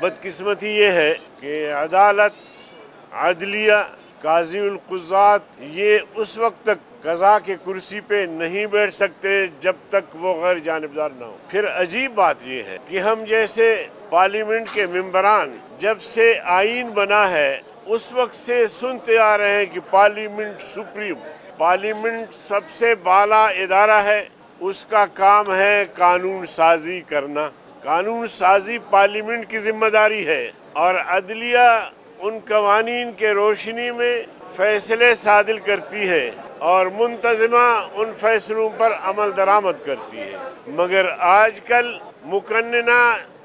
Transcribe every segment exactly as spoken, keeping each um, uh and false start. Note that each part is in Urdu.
بدقسمتی یہ ہے کہ عدالت، عدلیہ، قاضی القضات یہ اس وقت تک قضا کے کرسی پہ نہیں بیٹھ سکتے جب تک وہ غیر جانبدار نہ ہو۔ پھر عجیب بات یہ ہے کہ ہم جیسے پارلیمنٹ کے ممبران جب سے آئین بنا ہے اس وقت سے سنتے آ رہے ہیں کہ پارلیمنٹ سپریم، پارلیمنٹ سب سے بالا ادارہ ہے، اس کا کام ہے قانون سازی کرنا۔ قانون سازی پارلیمنٹ کی ذمہ داری ہے اور عدلیہ ان قوانین کے روشنی میں فیصلے صادر کرتی ہے اور منتظمہ ان فیصلوں پر عمل درآمد کرتی ہے۔ مگر آج کل مقننہ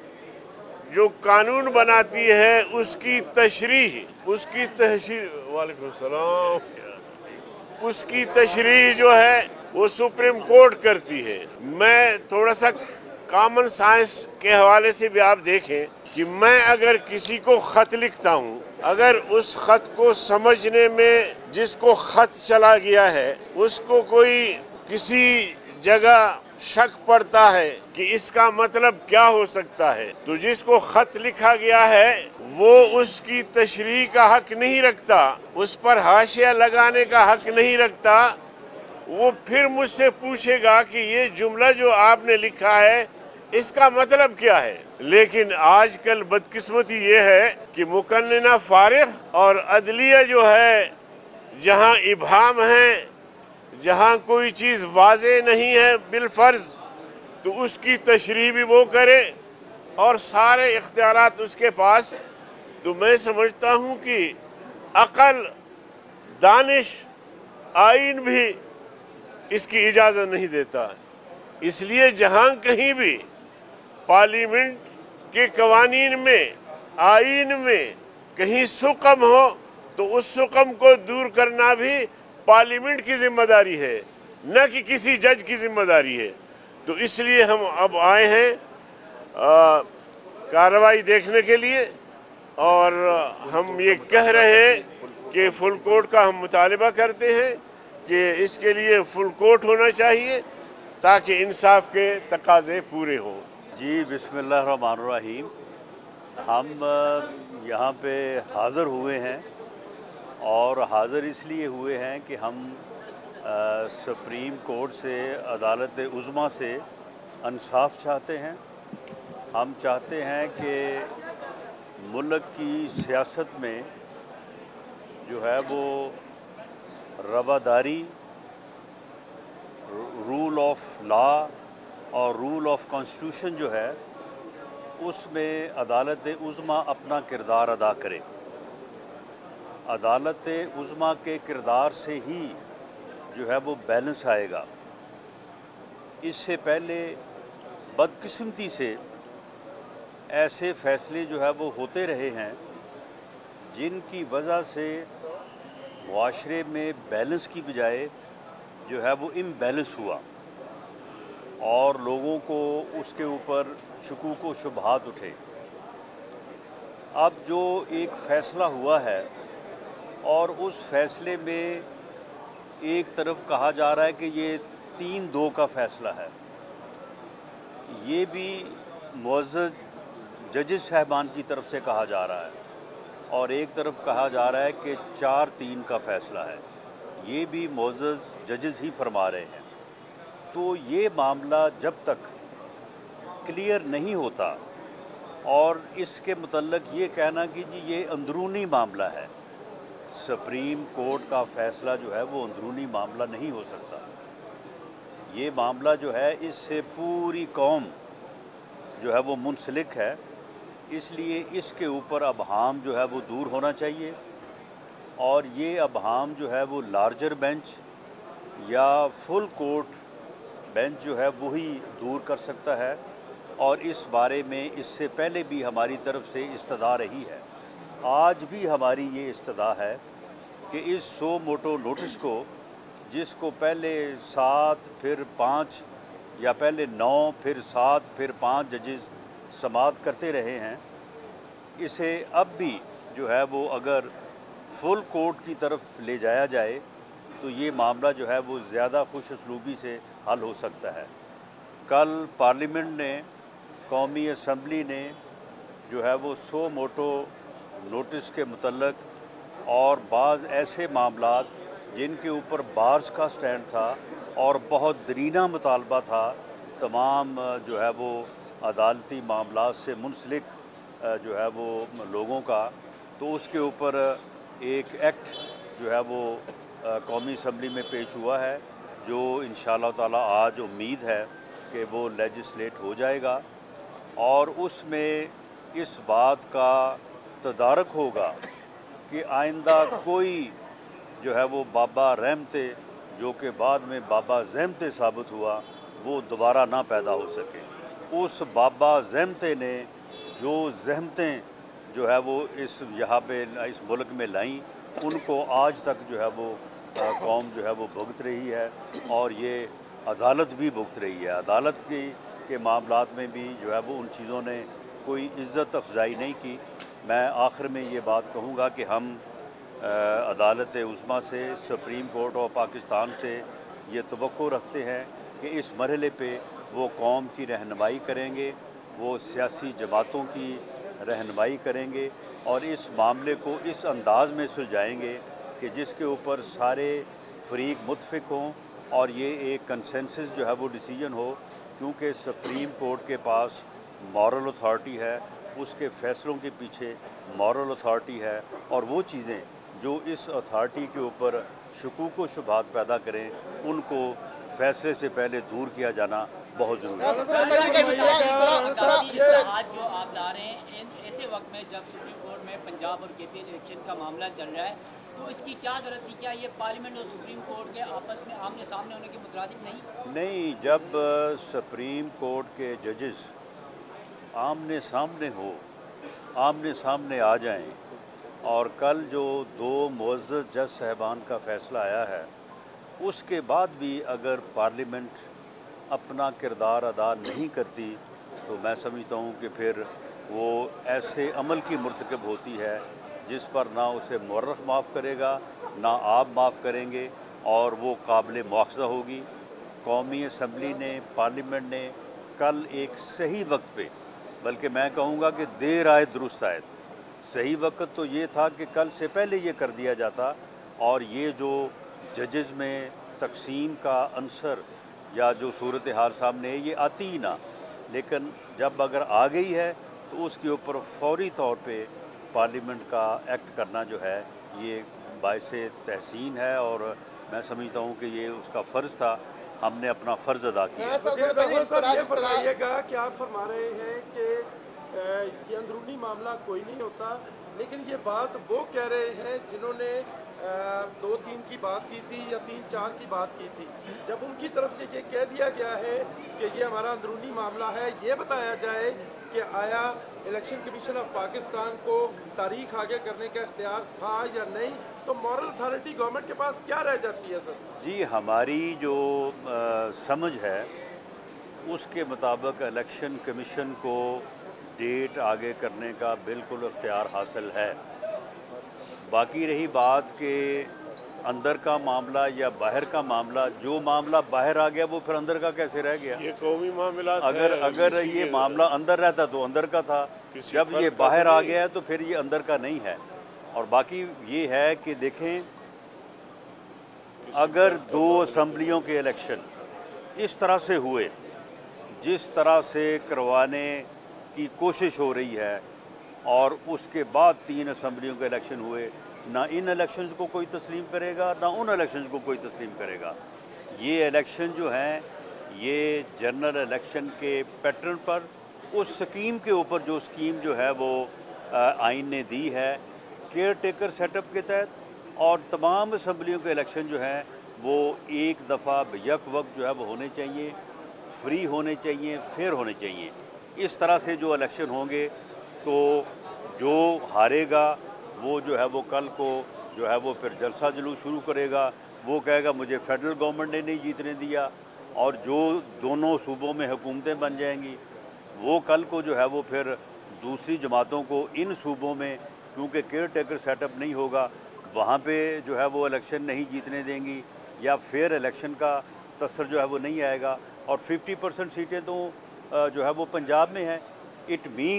جو قانون بناتی ہے اس کی تشریح اس کی تشریح وعلیکم السلام اس کی تشریح جو ہے وہ سپریم کورٹ کرتی ہے۔ میں تھوڑا سا کامن سائنس کے حوالے سے بھی آپ دیکھیں کہ میں اگر کسی کو خط لکھتا ہوں، اگر اس خط کو سمجھنے میں جس کو خط چلا گیا ہے اس کو کوئی کسی جگہ شک پڑتا ہے کہ اس کا مطلب کیا ہو سکتا ہے، تو جس کو خط لکھا گیا ہے وہ اس کی تشریح کا حق نہیں رکھتا، اس پر حاشیہ لگانے کا حق نہیں رکھتا۔ وہ پھر مجھ سے پوچھے گا کہ یہ جملہ جو آپ نے لکھا ہے اس کا مطلب کیا ہے۔ لیکن آج کل بدقسمتی یہ ہے کہ مقننہ فارغ اور عدلیہ جو ہے جہاں ابہام ہے، جہاں کوئی چیز واضح نہیں ہے بالفرض، تو اس کی تشریح بھی وہ کرے اور سارے اختیارات اس کے پاس۔ تو میں سمجھتا ہوں کہ عقل، دانش، آئین بھی اس کی اجازت نہیں دیتا۔ اس لیے جہاں کہیں بھی پارلیمنٹ کے قوانین میں، آئین میں کہیں سقم ہو تو اس سقم کو دور کرنا بھی پارلیمنٹ کی ذمہ داری ہے، نہ کہ کسی جج کی ذمہ داری ہے۔ تو اس لیے ہم اب آئے ہیں کارروائی دیکھنے کے لیے، اور ہم یہ کہہ رہے ہیں کہ فل کورٹ کا ہم مطالبہ کرتے ہیں کہ اس کے لیے فل کورٹ ہونا چاہیے تاکہ انصاف کے تقاضے پورے ہوں۔ جی بسم اللہ الرحمن الرحیم۔ ہم یہاں پہ حاضر ہوئے ہیں اور حاضر اس لیے ہوئے ہیں کہ ہم سپریم کورٹ سے، عدالت عظمیٰ سے انصاف چاہتے ہیں۔ ہم چاہتے ہیں کہ ملک کی سیاست میں جو ہے وہ رواداری، رول آف لا اور رول آف کانسٹیٹیوشن جو ہے اس میں عدالت عظمیٰ اپنا کردار ادا کرے۔ عدالت عظمیٰ کے کردار سے ہی جو ہے وہ بیلنس آئے گا۔ اس سے پہلے بدقسمتی سے ایسے فیصلے جو ہے وہ ہوتے رہے ہیں جن کی وجہ سے معاشرے میں بیلنس کی بجائے جو ہے وہ امبیلنس ہوا اور لوگوں کو اس کے اوپر شکوک و شبہات اٹھے۔ اب جو ایک فیصلہ ہوا ہے اور اس فیصلے میں ایک طرف کہا جا رہا ہے کہ یہ تین دو کا فیصلہ ہے، یہ بھی معزز ججز صاحبان کی طرف سے کہا جا رہا ہے، اور ایک طرف کہا جا رہا ہے کہ چار تین کا فیصلہ ہے، یہ بھی معزز ججز ہی فرما رہے ہیں۔ تو یہ معاملہ جب تک کلیئر نہیں ہوتا اور اس کے متعلق یہ کہنا کہ جی یہ اندرونی معاملہ ہے، سپریم کورٹ کا فیصلہ جو ہے وہ اندرونی معاملہ نہیں ہو سکتا۔ یہ معاملہ جو ہے اس سے پوری قوم جو ہے وہ منسلک ہے، اس لیے اس کے اوپر ابہام جو ہے وہ دور ہونا چاہیے، اور یہ ابہام جو ہے وہ لارجر بینچ یا فل کورٹ بینچ جو ہے وہی دور کر سکتا ہے، اور اس بارے میں اس سے پہلے بھی ہماری طرف سے استدعا رہی ہے۔ آج بھی ہماری یہ استدعا ہے کہ اس سو موٹو نوٹس کو، جس کو پہلے سات پھر پانچ یا پہلے نو پھر سات پھر پانچ ججز سماعت کرتے رہے ہیں، اسے اب بھی جو ہے وہ اگر فل کورٹ کی طرف لے جایا جائے تو یہ معاملہ جو ہے وہ زیادہ خوش اسلوبی سے حل ہو سکتا ہے۔ کل پارلیمنٹ نے، قومی اسمبلی نے جو ہے وہ سو موٹو نوٹس کے متعلق اور بعض ایسے معاملات جن کے اوپر بارز کا سٹینڈ تھا اور بہت درینہ مطالبہ تھا تمام جو ہے وہ عدالتی معاملات سے منسلک جو ہے وہ لوگوں کا، تو اس کے اوپر ایک ایکٹ جو ہے وہ قومی اسمبلی میں پیش ہوا ہے، جو انشاءاللہ تعالی آج امید ہے کہ وہ لیجسلیٹ ہو جائے گا، اور اس میں اس بات کا تدارک ہوگا کہ آئندہ کوئی جو ہے وہ بابا رحمتے جو کہ بعد میں بابا زحمتے ثابت ہوا وہ دوبارہ نہ پیدا ہو سکے۔ اس بابا زحمتے نے جو زحمتیں جو ہے وہ اس یہاں پہ اس ملک میں لائیں، ان کو آج تک جو ہے وہ قوم جو ہے وہ بھگت رہی ہے، اور یہ عدالت بھی بھگت رہی ہے۔ عدالت کی کے معاملات میں بھی جو ہے وہ ان چیزوں نے کوئی عزت افزائی نہیں کی۔ میں آخر میں یہ بات کہوں گا کہ ہم عدالت عظمیٰ سے، سپریم کورٹ آف پاکستان سے یہ توقع رکھتے ہیں کہ اس مرحلے پہ وہ قوم کی رہنمائی کریں گے، وہ سیاسی جماعتوں کی رہنمائی کریں گے، اور اس معاملے کو اس انداز میں سلجھائیں گے کہ جس کے اوپر سارے فریق متفق ہوں، اور یہ ایک کنسنسس جو ہے وہ ڈیسیجن ہو، کیونکہ سپریم کورٹ کے پاس مورل اتھارٹی ہے، اس کے فیصلوں کے پیچھے مورل اتھارٹی ہے، اور وہ چیزیں جو اس اتھارٹی کے اوپر شکوک و شبہات پیدا کریں ان کو فیصلے سے پہلے دور کیا جانا بہت ضروری ہے۔ اصلاحات جو آپ لا رہے ہیں ایسے وقت میں جب سپریم کورٹ میں پنجاب اور کے پی الیکشن کا معاملہ چل رہا ہے، تو اس کی کیا ضرورت تھی؟ کیا یہ پارلیمنٹ اور سپریم کورٹ کے آپس میں آمنے سامنے ہونے کے مترادف نہیں؟ نہیں، جب سپریم کورٹ کے ججز آمنے سامنے ہو آمنے سامنے آ جائیں، اور کل جو دو معزز جج صاحبان کا فیصلہ آیا ہے اس کے بعد بھی اگر پارلیمنٹ اپنا کردار ادا نہیں کرتی، تو میں سمجھتا ہوں کہ پھر وہ ایسے عمل کی مرتکب ہوتی ہے جس پر نہ اسے مورخ معاف کرے گا، نہ آپ معاف کریں گے، اور وہ قابل مواخذہ ہوگی۔ قومی اسمبلی نے، پارلیمنٹ نے کل ایک صحیح وقت پہ، بلکہ میں کہوں گا کہ دیر آئے درست آئے، صحیح وقت تو یہ تھا کہ کل سے پہلے یہ کر دیا جاتا، اور یہ جو ججز میں تقسیم کا عنصر یا جو صورتحال سامنے ہے یہ آتی ہی نہ، لیکن جب اگر آ گئی ہے تو اس کے اوپر فوری طور پہ پارلیمنٹ کا ایکٹ کرنا جو ہے یہ باعث تحسین ہے، اور میں سمجھتا ہوں کہ یہ اس کا فرض تھا، ہم نے اپنا فرض ادا کیا۔ یہ فرمائیے گا کہ آپ فرما رہے ہیں کہ یہ اندرونی معاملہ کوئی نہیں ہوتا، لیکن یہ بات وہ کہہ رہے ہیں جنہوں نے دو تین کی بات کی تھی یا تین چار کی بات کی تھی، جب ان کی طرف سے یہ کہہ دیا گیا ہے کہ یہ ہمارا اندرونی معاملہ ہے، یہ بتایا جائے کہ آیا الیکشن کمیشن آف پاکستان کو تاریخ آگے کرنے کا اختیار تھا یا نہیں، تو مورل اتھارٹی گورنمنٹ کے پاس کیا رہ جاتی ہے سر؟ جی، ہماری جو سمجھ ہے اس کے مطابق الیکشن کمیشن کو ڈیٹ آگے کرنے کا بالکل اختیار حاصل ہے۔ باقی رہی بات کہ اندر کا معاملہ یا باہر کا معاملہ، جو معاملہ باہر آ گیا وہ پھر اندر کا کیسے رہ گیا؟ یہ قومی معاملات اگر اگر یہ معاملہ اندر رہتا تو اندر کا تھا، جب یہ باہر آ گیا ہے تو پھر یہ اندر کا نہیں ہے۔ اور باقی یہ ہے کہ دیکھیں، اگر دو اسمبلیوں کے الیکشن اس طرح سے ہوئے جس طرح سے کروانے کی کوشش ہو رہی ہے، اور اس کے بعد تین اسمبلیوں کے الیکشن ہوئے، نہ ان الیکشنز کو کوئی تسلیم کرے گا نہ ان الیکشنز کو کوئی تسلیم کرے گا۔ یہ الیکشن جو ہیں یہ جنرل الیکشن کے پیٹرن پر، اس سکیم کے اوپر جو سکیم جو ہے وہ آئین نے دی ہے کیئر ٹیکر سیٹ اپ کے تحت، اور تمام اسمبلیوں کے الیکشن جو ہیں وہ ایک دفعہ یک وقت جو ہے وہ ہونے چاہیے، فری ہونے چاہیے، فیئر ہونے چاہیے۔ اس طرح سے جو الیکشن ہوں گے تو جو ہارے گا وہ جو ہے وہ کل کو جو ہے وہ پھر جلسہ جلوس شروع کرے گا، وہ کہے گا مجھے فیڈرل گورنمنٹ نے نہیں جیتنے دیا، اور جو دونوں صوبوں میں حکومتیں بن جائیں گی وہ کل کو جو ہے وہ پھر دوسری جماعتوں کو ان صوبوں میں، کیونکہ کیئر ٹیکر سیٹ اپ نہیں ہوگا، وہاں پہ جو ہے وہ الیکشن نہیں جیتنے دیں گی، یا فیئر الیکشن کا تاثر جو ہے وہ نہیں آئے گا، اور ففٹی پرسنٹ سیٹیں تو جو ہے وہ پنجاب میں ہیں۔ اٹ مینز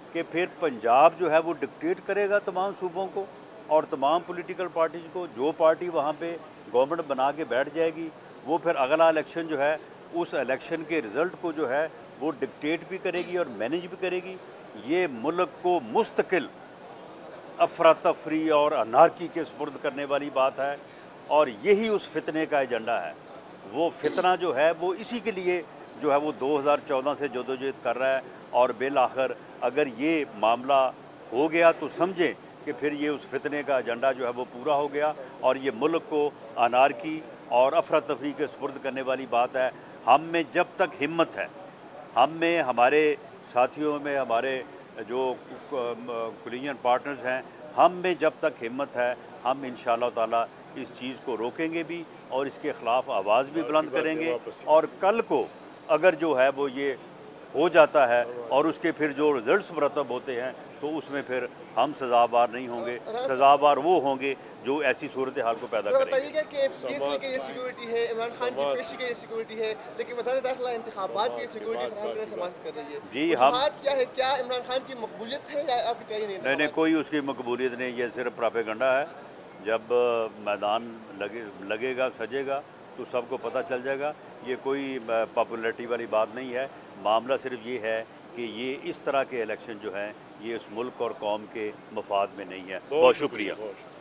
کہ پھر پنجاب جو ہے وہ ڈکٹیٹ کرے گا تمام صوبوں کو اور تمام پولیٹیکل پارٹیز کو. جو پارٹی وہاں پہ گورنمنٹ بنا کے بیٹھ جائے گی وہ پھر اگلا الیکشن جو ہے اس الیکشن کے رزلٹ کو جو ہے وہ ڈکٹیٹ بھی کرے گی اور مینیج بھی کرے گی. یہ ملک کو مستقل افراتفری اور انارکی کے سپرد کرنے والی بات ہے اور یہی اس فتنے کا ایجنڈا ہے. وہ فتنہ جو ہے وہ اسی کے لیے جو ہے وہ دو ہزار چودہ سے جدوجہد کر رہا ہے اور بالآخر اگر یہ معاملہ ہو گیا تو سمجھیں کہ پھر یہ اس فتنے کا ایجنڈا جو ہے وہ پورا ہو گیا اور یہ ملک کو انارکی اور افراتفری کے سپرد کرنے والی بات ہے. ہم میں جب تک ہمت ہے، ہم میں ہمارے ساتھیوں میں ہمارے جو کولیجن پارٹنرز ہیں، ہم میں جب تک ہمت ہے ہم انشاءاللہ تعالی اس چیز کو روکیں گے بھی اور اس کے خلاف آواز بھی بلند کریں گے. اور کل کو اگر جو ہے وہ یہ ہو جاتا ہے اور اس کے پھر جو رزلٹس مرتب ہوتے ہیں تو اس میں پھر ہم سزاوار نہیں ہوں گے، سزاوار وہ ہوں گے جو ایسی صورتحال کو پیدا کریں گے. بتائیے گا کہ بیس میں کی یہ سیکورٹی ہے، عمران خان کی پیشی کی یہ سیکورٹی ہے، لیکن وزارت داخلہ انتخابات کی سیکورٹی فراہم کرنے سے سماجت کر رہی ہے. جی ہم کیا ہے، کیا عمران خان کی مقبولیت ہے یا آپ کی کہیں نہیں؟ نہیں نہیں کوئی اس کی مقبولیت نہیں، یہ صرف پراپیگنڈا ہے. جب میدان لگے لگے گا سجے گا تو سب کو پتہ چل جائے گا. یہ کوئی پاپولیرٹی والی بات نہیں ہے. معاملہ صرف یہ ہے کہ یہ اس طرح کے الیکشن جو ہیں یہ اس ملک اور قوم کے مفاد میں نہیں ہے. بہت شکریہ.